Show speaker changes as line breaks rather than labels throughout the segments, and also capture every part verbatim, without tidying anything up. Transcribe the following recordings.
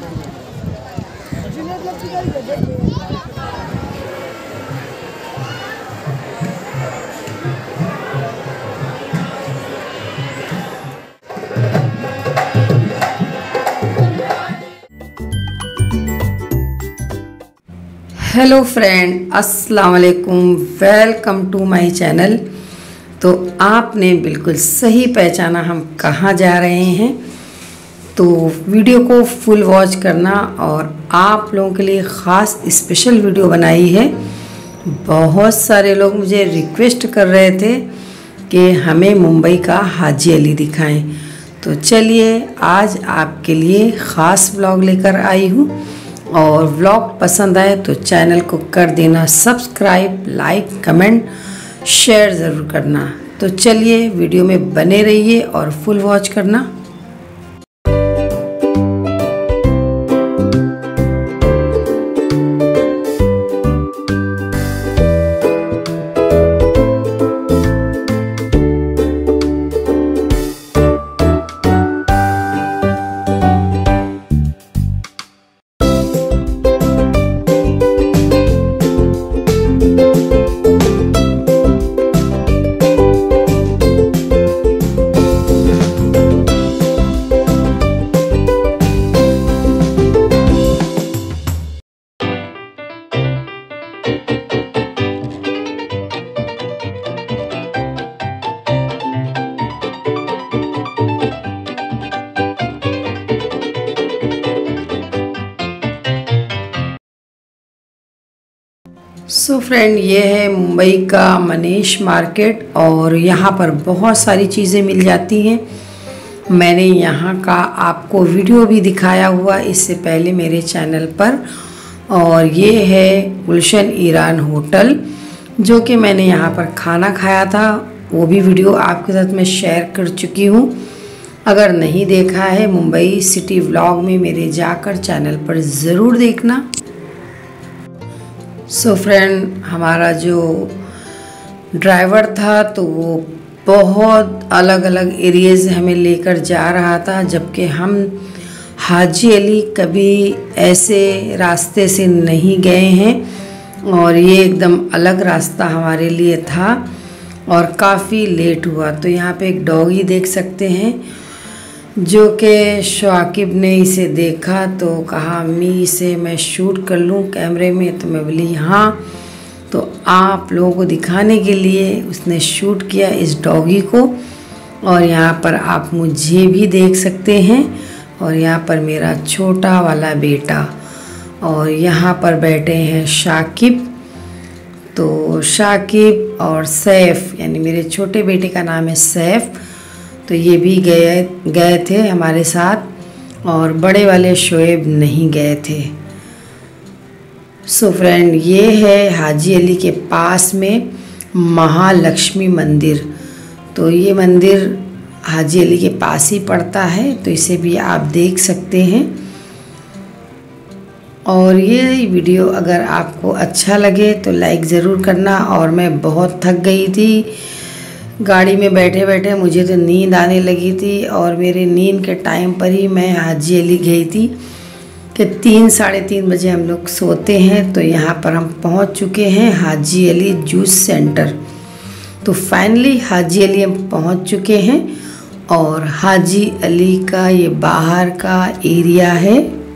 Hello friend, अस्सलाम वालेकुम। Welcome to my channel. तो आपने बिल्कुल सही पहचाना हम कहाँ जा रहे हैं। तो वीडियो को फुल वॉच करना, और आप लोगों के लिए ख़ास स्पेशल वीडियो बनाई है। बहुत सारे लोग मुझे रिक्वेस्ट कर रहे थे कि हमें मुंबई का हाजी अली दिखाएं। तो चलिए आज आपके लिए ख़ास व्लॉग लेकर आई हूँ, और व्लॉग पसंद आए तो चैनल को कर देना सब्सक्राइब, लाइक, कमेंट, शेयर ज़रूर करना। तो चलिए वीडियो में बने रहिए और फुल वॉच करना। सो so फ्रेंड, ये है मुंबई का मनीष मार्केट, और यहाँ पर बहुत सारी चीज़ें मिल जाती हैं। मैंने यहाँ का आपको वीडियो भी दिखाया हुआ इससे पहले मेरे चैनल पर। और ये है गुलशन ईरान होटल, जो कि मैंने यहाँ पर खाना खाया था। वो भी वीडियो आपके साथ मैं शेयर कर चुकी हूँ। अगर नहीं देखा है मुंबई सिटी व्लॉग में मेरे जाकर चैनल पर ज़रूर देखना। सो so फ्रेंड, हमारा जो ड्राइवर था तो वो बहुत अलग अलग एरियाज़ हमें लेकर जा रहा था, जबकि हम हाजी अली कभी ऐसे रास्ते से नहीं गए हैं, और ये एकदम अलग रास्ता हमारे लिए था और काफ़ी लेट हुआ। तो यहाँ पे एक डॉगी देख सकते हैं, जो कि शाकिब ने इसे देखा तो कहा अम्मी इसे मैं शूट कर लूँ कैमरे में। तो मैं बोली हाँ। तो आप लोगों को दिखाने के लिए उसने शूट किया इस डॉगी को। और यहाँ पर आप मुझे भी देख सकते हैं, और यहाँ पर मेरा छोटा वाला बेटा, और यहाँ पर बैठे हैं शाकिब। तो शाकिब और सैफ, यानी मेरे छोटे बेटे का नाम है सैफ, तो ये भी गए गए थे हमारे साथ, और बड़े वाले शोएब नहीं गए थे। सो so फ्रेंड, ये है हाजी अली के पास में महालक्ष्मी मंदिर। तो ये मंदिर हाजी अली के पास ही पड़ता है, तो इसे भी आप देख सकते हैं। और ये वीडियो अगर आपको अच्छा लगे तो लाइक ज़रूर करना। और मैं बहुत थक गई थी गाड़ी में बैठे बैठे, मुझे तो नींद आने लगी थी, और मेरे नींद के टाइम पर ही मैं हाजी अली गई थी कि तीन साढ़े तीन बजे हम लोग सोते हैं। तो यहाँ पर हम पहुँच चुके हैं हाजी अली जूस सेंटर। तो फाइनली हाजी अली हम पहुँच चुके हैं, और हाजी अली का ये बाहर का एरिया है।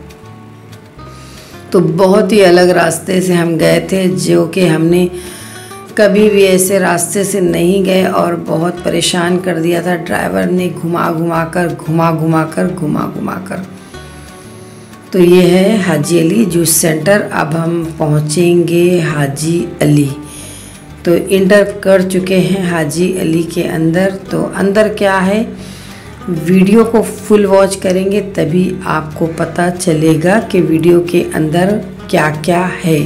तो बहुत ही अलग रास्ते से हम गए थे, जो कि हमने कभी भी ऐसे रास्ते से नहीं गए, और बहुत परेशान कर दिया था ड्राइवर ने, घुमा घुमा कर घुमा घुमा कर घुमा घुमा कर। तो ये है हाजी अली जूस सेंटर। अब हम पहुँचेंगे हाजी अली। तो इंटर कर चुके हैं हाजी अली के अंदर। तो अंदर क्या है, वीडियो को फुल वॉच करेंगे तभी आपको पता चलेगा कि वीडियो के अंदर क्या क्या है।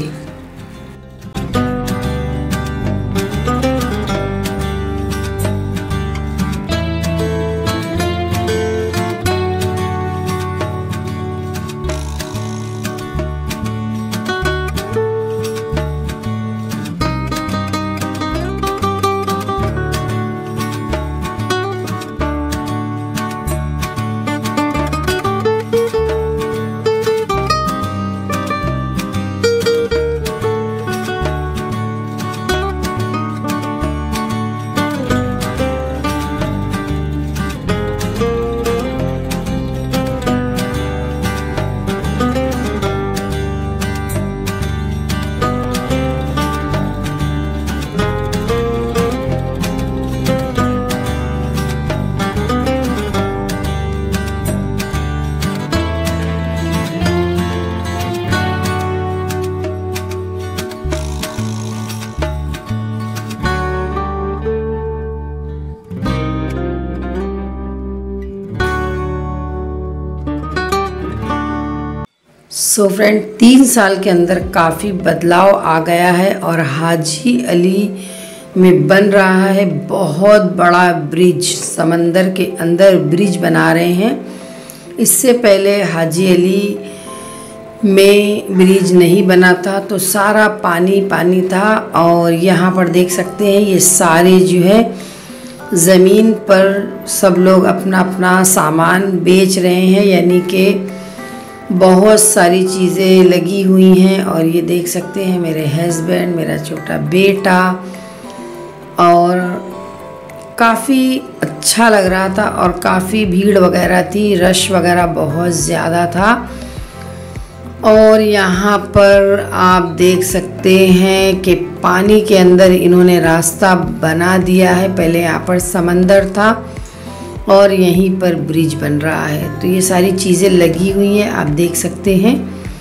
सो फ्रेंड, तीन साल के अंदर काफ़ी बदलाव आ गया है और हाजी अली में बन रहा है बहुत बड़ा ब्रिज। समंदर के अंदर ब्रिज बना रहे हैं। इससे पहले हाजी अली में ब्रिज नहीं बना था तो सारा पानी पानी था। और यहाँ पर देख सकते हैं ये सारे जो है ज़मीन पर सब लोग अपना अपना सामान बेच रहे हैं, यानी कि बहुत सारी चीज़ें लगी हुई हैं। और ये देख सकते हैं मेरे हस्बैंड, मेरा छोटा बेटा, और काफ़ी अच्छा लग रहा था और काफ़ी भीड़ वगैरह थी, रश वगैरह बहुत ज़्यादा था। और यहाँ पर आप देख सकते हैं कि पानी के अंदर इन्होंने रास्ता बना दिया है। पहले यहाँ पर समंदर था और यहीं पर ब्रिज बन रहा है। तो ये सारी चीज़ें लगी हुई हैं, आप देख सकते हैं।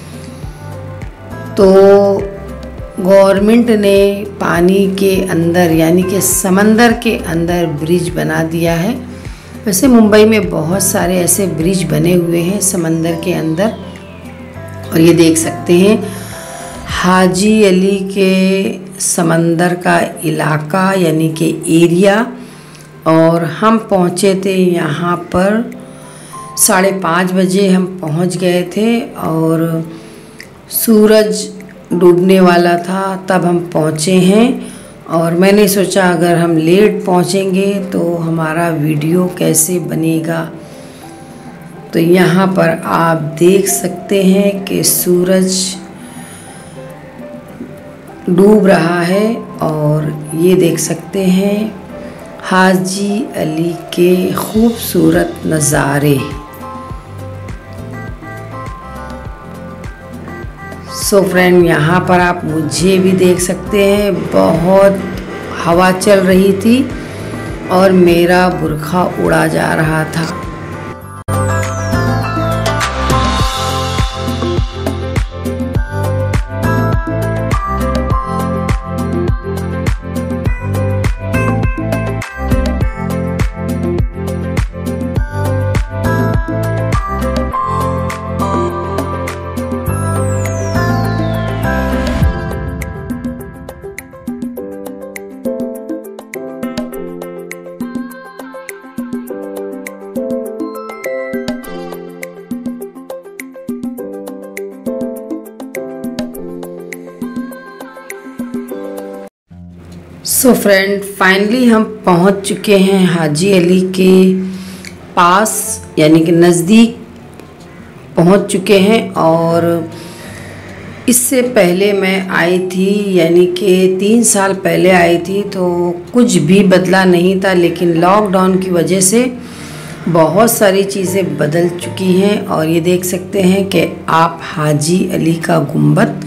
तो गवर्नमेंट ने पानी के अंदर यानी कि समंदर के अंदर ब्रिज बना दिया है। वैसे मुंबई में बहुत सारे ऐसे ब्रिज बने हुए हैं समंदर के अंदर। और ये देख सकते हैं हाजी अली के समंदर का इलाका यानी कि एरिया। और हम पहुँचे थे यहाँ पर साढ़े पाँच बजे हम पहुँच गए थे और सूरज डूबने वाला था तब हम पहुँचे हैं। और मैंने सोचा अगर हम लेट पहुँचेंगे तो हमारा वीडियो कैसे बनेगा। तो यहाँ पर आप देख सकते हैं कि सूरज डूब रहा है और ये देख सकते हैं हाजी अली के खूबसूरत नज़ारे। सो फ्रेंड, यहाँ पर आप मुझे भी देख सकते हैं, बहुत हवा चल रही थी और मेरा बुर्खा उड़ा जा रहा था। सो फ्रेंड, फाइनली हम पहुंच चुके हैं हाजी अली के पास यानी कि नज़दीक पहुंच चुके हैं। और इससे पहले मैं आई थी यानी कि तीन साल पहले आई थी तो कुछ भी बदला नहीं था, लेकिन लॉकडाउन की वजह से बहुत सारी चीज़ें बदल चुकी हैं। और ये देख सकते हैं कि आप हाजी अली का गुंबद,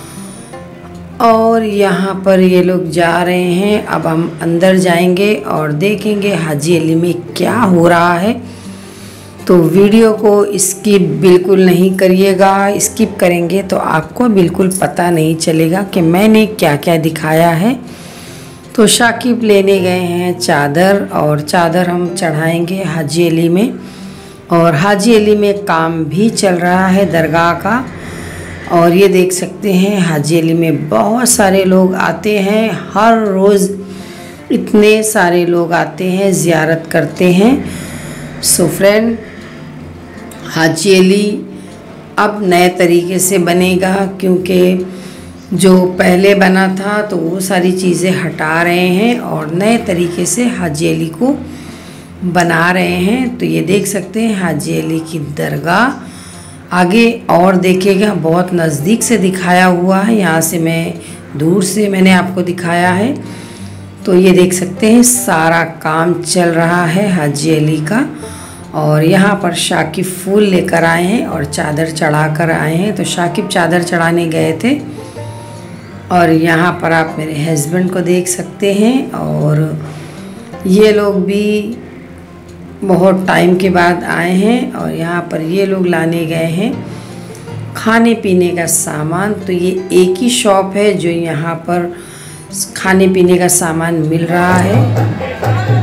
और यहाँ पर ये लोग जा रहे हैं। अब हम अंदर जाएंगे और देखेंगे हाजी अली में क्या हो रहा है। तो वीडियो को स्किप बिल्कुल नहीं करिएगा, स्किप करेंगे तो आपको बिल्कुल पता नहीं चलेगा कि मैंने क्या क्या दिखाया है। तो शाकिब लेने गए हैं चादर और चादर हम चढ़ाएंगे हाजी अली में। और हाजी अली में काम भी चल रहा है दरगाह का। और ये देख सकते हैं हाजी अली में बहुत सारे लोग आते हैं, हर रोज़ इतने सारे लोग आते हैं, ज़ियारत करते हैं। सो फ्रेंड, हाजी अली अब नए तरीके से बनेगा, क्योंकि जो पहले बना था तो वो सारी चीज़ें हटा रहे हैं और नए तरीके से हाजी अली को बना रहे हैं। तो ये देख सकते हैं हाजी अली की दरगाह। आगे और देखिएगा, बहुत नज़दीक से दिखाया हुआ है, यहाँ से मैं दूर से मैंने आपको दिखाया है। तो ये देख सकते हैं सारा काम चल रहा है हाजी अली का। और यहाँ पर शाकिब फूल लेकर आए हैं और चादर चढ़ा कर आए हैं। तो शाकिब चादर चढ़ाने गए थे। और यहाँ पर आप मेरे हस्बैंड को देख सकते हैं। और ये लोग भी बहुत टाइम के बाद आए हैं। और यहाँ पर ये लोग लाने गए हैं खाने पीने का सामान। तो ये एक ही शॉप है जो यहाँ पर खाने पीने का सामान मिल रहा है।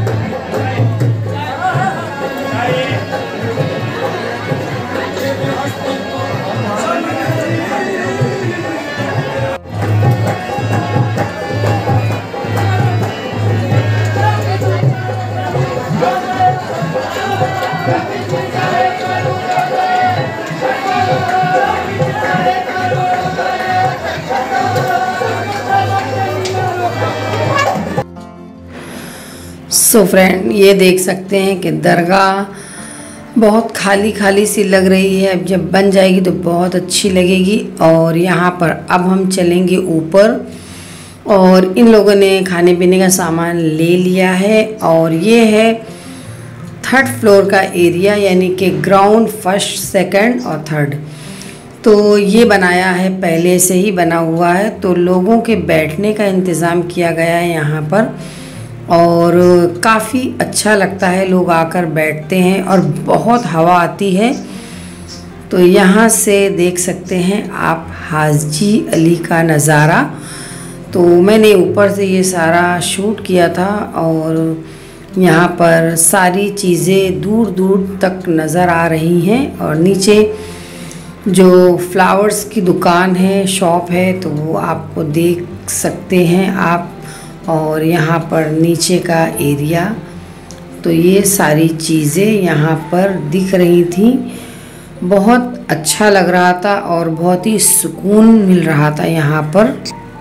सो फ्रेंड, ये देख सकते हैं कि दरगाह बहुत खाली खाली सी लग रही है। अब जब बन जाएगी तो बहुत अच्छी लगेगी। और यहाँ पर अब हम चलेंगे ऊपर, और इन लोगों ने खाने पीने का सामान ले लिया है। और ये है थर्ड फ्लोर का एरिया, यानी कि ग्राउंड, फर्स्ट, सेकंड और थर्ड। तो ये बनाया है, पहले से ही बना हुआ है। तो लोगों के बैठने का इंतज़ाम किया गया है यहाँ पर, और काफ़ी अच्छा लगता है, लोग आकर बैठते हैं और बहुत हवा आती है। तो यहाँ से देख सकते हैं आप हाजी अली का नज़ारा। तो मैंने ऊपर से ये सारा शूट किया था, और यहाँ पर सारी चीज़ें दूर दूर तक नज़र आ रही हैं। और नीचे जो फ्लावर्स की दुकान है, शॉप है, तो वो आपको देख सकते हैं आप। और यहाँ पर नीचे का एरिया, तो ये सारी चीज़ें यहाँ पर दिख रही थी। बहुत अच्छा लग रहा था और बहुत ही सुकून मिल रहा था यहाँ पर।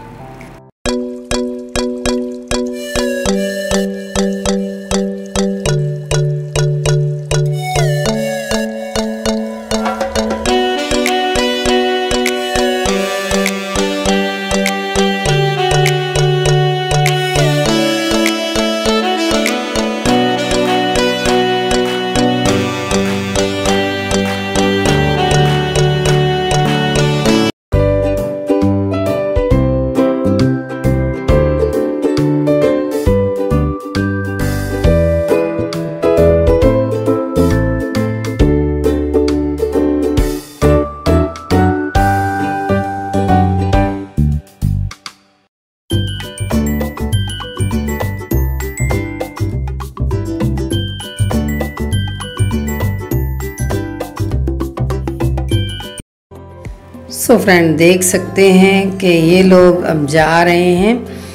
सो फ्रेंड, देख सकते हैं कि ये लोग अब जा रहे हैं,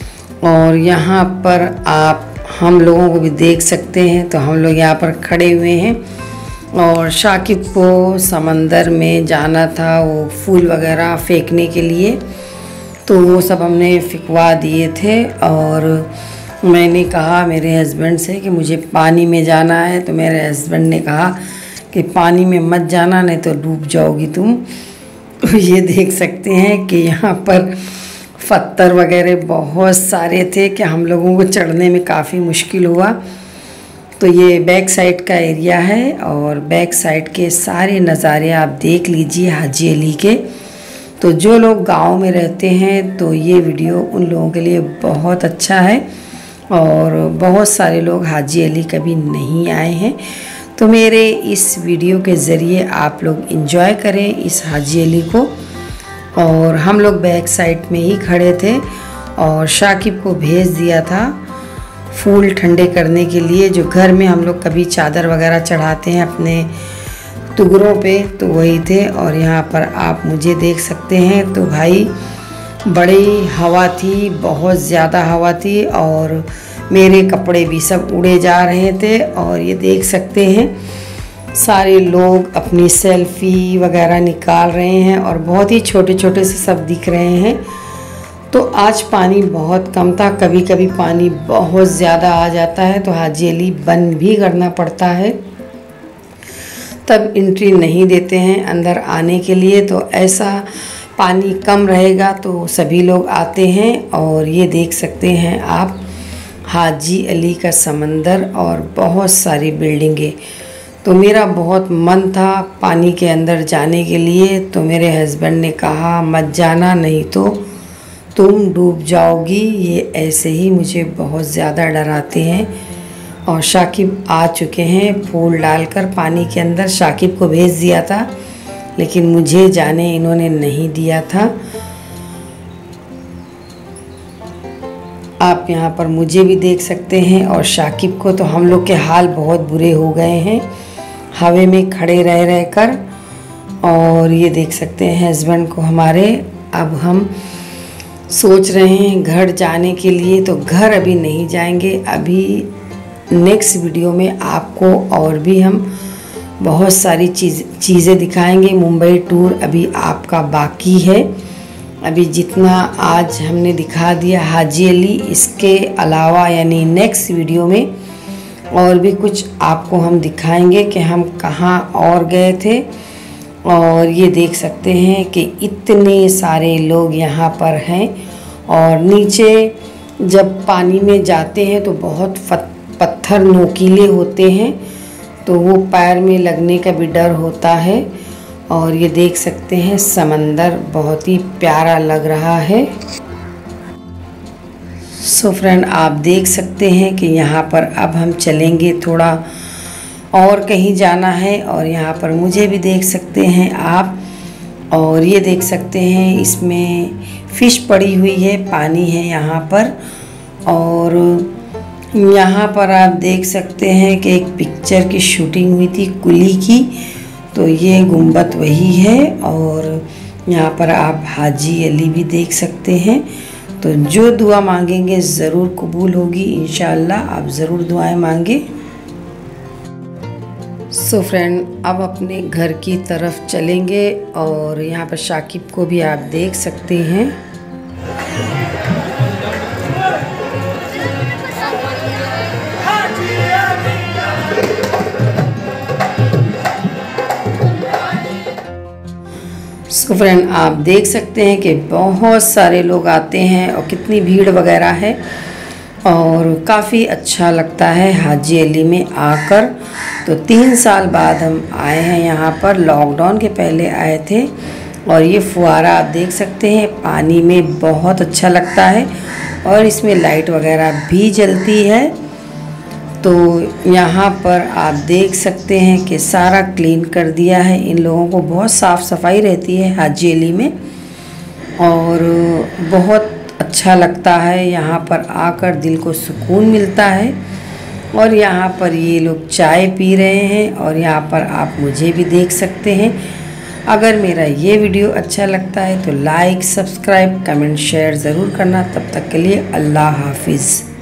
और यहाँ पर आप हम लोगों को भी देख सकते हैं। तो हम लोग यहाँ पर खड़े हुए हैं, और शाकिब को समंदर में जाना था, वो फूल वगैरह फेंकने के लिए। तो वो सब हमने फेंकवा दिए थे, और मैंने कहा मेरे हस्बैंड से कि मुझे पानी में जाना है। तो मेरे हस्बैंड ने कहा कि पानी में मत जाना, नहीं तो डूब जाओगी तुम। तो ये देख सकते हैं कि यहाँ पर पत्थर वगैरह बहुत सारे थे कि हम लोगों को चढ़ने में काफ़ी मुश्किल हुआ। तो ये बैक साइड का एरिया है, और बैक साइड के सारे नज़ारे आप देख लीजिए हाजी अली के। तो जो लोग गांव में रहते हैं तो ये वीडियो उन लोगों के लिए बहुत अच्छा है, और बहुत सारे लोग हाजी अली कभी नहीं आए हैं। तो मेरे इस वीडियो के ज़रिए आप लोग एंजॉय करें इस हाजी अली को। और हम लोग बैक साइड में ही खड़े थे, और शाकिब को भेज दिया था फूल ठंडे करने के लिए, जो घर में हम लोग कभी चादर वगैरह चढ़ाते हैं अपने टुकड़ों पे, तो वही थे। और यहाँ पर आप मुझे देख सकते हैं। तो भाई बड़ी हवा थी, बहुत ज़्यादा हवा थी, और मेरे कपड़े भी सब उड़े जा रहे थे। और ये देख सकते हैं सारे लोग अपनी सेल्फ़ी वगैरह निकाल रहे हैं, और बहुत ही छोटे छोटे से सब दिख रहे हैं। तो आज पानी बहुत कम था, कभी कभी पानी बहुत ज़्यादा आ जाता है, तो हाजी अली बंद भी करना पड़ता है, तब एंट्री नहीं देते हैं अंदर आने के लिए। तो ऐसा पानी कम रहेगा तो सभी लोग आते हैं। और ये देख सकते हैं आप हाजी अली का समंदर और बहुत सारी बिल्डिंगें। तो मेरा बहुत मन था पानी के अंदर जाने के लिए, तो मेरे हस्बैंड ने कहा मत जाना, नहीं तो तुम डूब जाओगी। ये ऐसे ही मुझे बहुत ज़्यादा डराते हैं। और शाकिब आ चुके हैं फूल डालकर पानी के अंदर। शाकिब को भेज दिया था, लेकिन मुझे जाने इन्होंने नहीं दिया था। आप यहाँ पर मुझे भी देख सकते हैं, और शाकिब को। तो हम लोग के हाल बहुत बुरे हो गए हैं हवा में खड़े रह रह कर। और ये देख सकते हैं हस्बैंड को हमारे। अब हम सोच रहे हैं घर जाने के लिए, तो घर अभी नहीं जाएंगे। अभी नेक्स्ट वीडियो में आपको और भी हम बहुत सारी चीज़ चीज़ें दिखाएंगे। मुंबई टूर अभी आपका बाकी है। अभी जितना आज हमने दिखा दिया हाजी अली, इसके अलावा यानी नेक्स्ट वीडियो में और भी कुछ आपको हम दिखाएंगे कि हम कहाँ और गए थे। और ये देख सकते हैं कि इतने सारे लोग यहाँ पर हैं। और नीचे जब पानी में जाते हैं तो बहुत पत्थर नोकीले होते हैं, तो वो पैर में लगने का भी डर होता है। और ये देख सकते हैं समंदर बहुत ही प्यारा लग रहा है। सो फ्रेंड, आप देख सकते हैं कि यहाँ पर अब हम चलेंगे, थोड़ा और कहीं जाना है। और यहाँ पर मुझे भी देख सकते हैं आप। और ये देख सकते हैं इसमें फ़िश पड़ी हुई है, पानी है यहाँ पर। और यहाँ पर आप देख सकते हैं कि एक पिक्चर की शूटिंग हुई थी कुली की, तो ये गुंबद वही है। और यहाँ पर आप हाजी अली भी देख सकते हैं। तो जो दुआ मांगेंगे ज़रूर कबूल होगी इंशाअल्लाह। आप ज़रूर दुआएं मांगे। सो फ्रेंड, अब अपने घर की तरफ चलेंगे। और यहाँ पर शाकिब को भी आप देख सकते हैं। सो फ्रेंड, आप देख सकते हैं कि बहुत सारे लोग आते हैं और कितनी भीड़ वगैरह है। और काफ़ी अच्छा लगता है हाजी अली में आकर। तो तीन साल बाद हम आए हैं यहाँ पर, लॉकडाउन के पहले आए थे। और ये फुहारा आप देख सकते हैं, पानी में बहुत अच्छा लगता है। और इसमें लाइट वगैरह भी जलती है। तो यहाँ पर आप देख सकते हैं कि सारा क्लीन कर दिया है। इन लोगों को बहुत साफ़ सफाई रहती है हाजी अली में। और बहुत अच्छा लगता है यहाँ पर आकर, दिल को सुकून मिलता है। और यहाँ पर ये लोग चाय पी रहे हैं। और यहाँ पर आप मुझे भी देख सकते हैं। अगर मेरा ये वीडियो अच्छा लगता है तो लाइक, सब्सक्राइब, कमेंट, शेयर ज़रूर करना। तब तक के लिए अल्लाह हाफिज़।